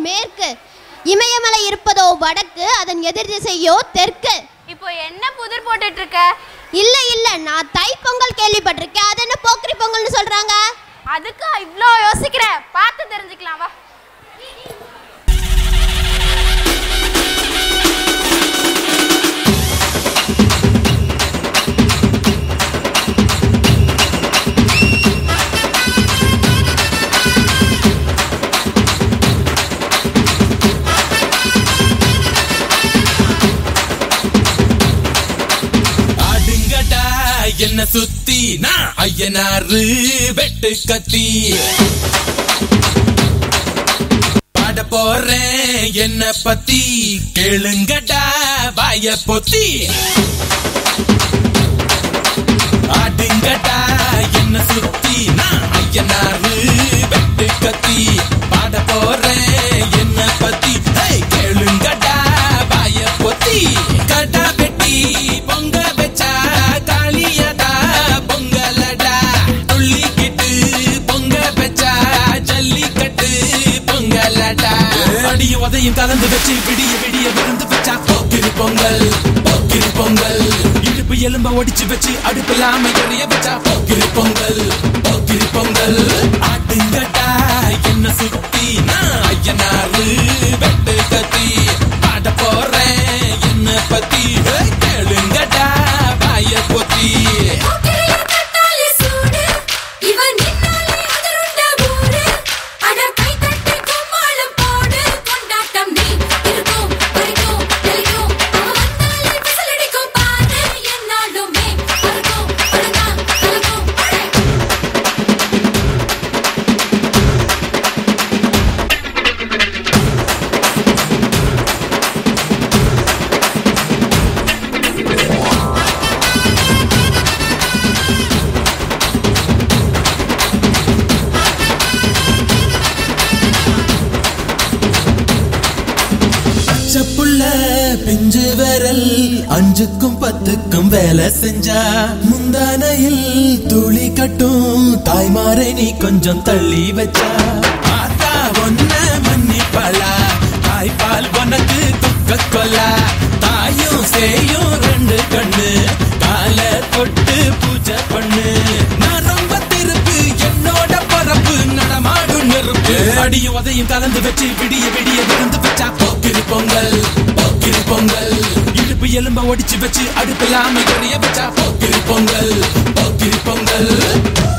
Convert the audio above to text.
மேற்கு, இமயமலை இருப்பதோ வடக்கு, அதன் எதிர் திசையோ தெற்கு. இப்போ என்ன புதிர் போட்டுட்டு இருக்க? இல்ல இல்ல, நான் தை பொங்கல் கேள்விப்பட்டிருக்கேன். அது என்ன போக்கிரி பொங்கல்னு சொல்றாங்க? அதுக்கு இவ்ளோ யோசிக்கிற, பார்த்து தெரிஞ்சுக்கலாம் வா. என்ன சுத்தி நான் ஐயனாரு வெட்டு கத்தி பாட போறேன் என்ன பத்தி கேளுங்கடா வாய பொத்தி ஆடுங்கடா என்ன சுத்தி நான் ஐயனாரு வெட்டு கத்தி பாட போறேன் என்ன பத்தி கேளுங்கடா வாய பொத்தி கடா வெட்டி பொங்க வச்சா உதயம் கலந்து வச்சு விடிய விடிய விருந்து வச்சா போக்கிரி பொங்கல் போக்கிரி பொங்கல் இடுப்பு எலும்ப ஒடிச்சு வச்சு அடுப்பில்லாம எறிய வச்சா போக்கிரி பொங்கல் போக்கிரி பொங்கல் ஆட்டுங்கட்டா என்ன சுத்தி நான் ஐயனாரு வெட்டு கத்தி பாட போறேன் என்ன பத்தி கேளுங்கடா வாய பொத்தி பிஞ்சு விரல் அஞ்சுக்கும் பத்துக்கும் வேலை செஞ்சா முந்தானையில் துளி கட்டும் தாய்மாரை நீ கொஞ்சம் தள்ளி வச்சா ஆத்தா ஒன்ன மன்னிப்பலா தாய்பால் உனக்கு துக்க கொல்லா தாயும் சேயும் ரெண்டு கண்ணு கால தொட்டு பூஜை பண்ணு நான் ரொம்ப திருப்பு என்னோட பரப்பு நடமாடும் நெருப்பு அடி உதையும் கலந்து வச்சு விடிய விடிய விருந்து வச்சா போக்கிரி பொங்கல் போக்கிரி பொங்கல் இடுப்பு எலும்ப ஒடிச்சு வச்சு அடுப்பில்லாம எறிய வச்சா போக்கிரி பொங்கல் போக்கிரி பொங்கல்